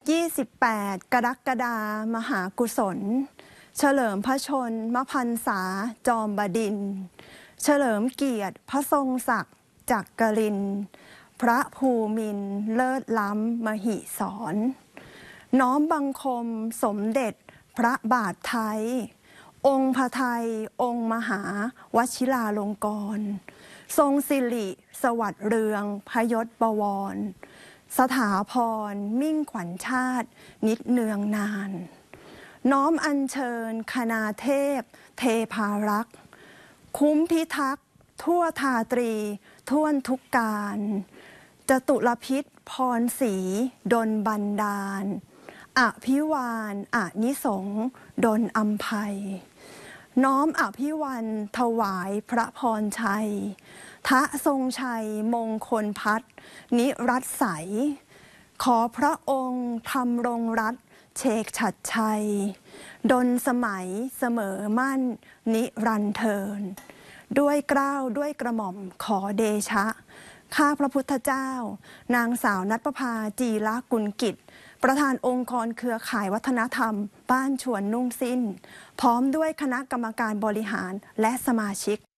28 กรกฎาคมมหากุศลเฉลิมพระชนมพรรษาจอมบดินทร์เฉลิมเกียรติพระทรงศักดิ์จักรินทร์พระภูมินทร์เลิศล้ำมหิศรน้อมบังคมสมเด็จพระบาทไทยองค์พระไทยองค์มหาวชิราลงกรณ์ทรงสิริสวัสดิ์เรืองพยศบวรสถาพรมิ่งขวัญชาตินิดเนืองนานน้อมอัญเชิญคณาเทพเทพารักษ์คุ้มพิทักษ์ทั่วทาตรีท่วนทุกการจตุรพิษพรศรีดลบันดาลอภิวาลอานิสงส์ดลอำไพน้อมอภิวันถวายพระพรชัยทะทรงชัยมงคลพัฒนิรัตใสขอพระองค์ทำรงรัตเชกฉัตรชัยดลสมัยเสมอมั่นนิรันดร์เทินด้วยเกล้าด้วยกระหม่อมขอเดชะข้าพระพุทธเจ้านางสาวณัฐประภาจีรกุลกิจประธานองค์กรเครือข่ายวัฒนธรรมบ้านชวนนุ่งสิ้นพร้อมด้วยคณะกรรมการบริหารและสมาชิก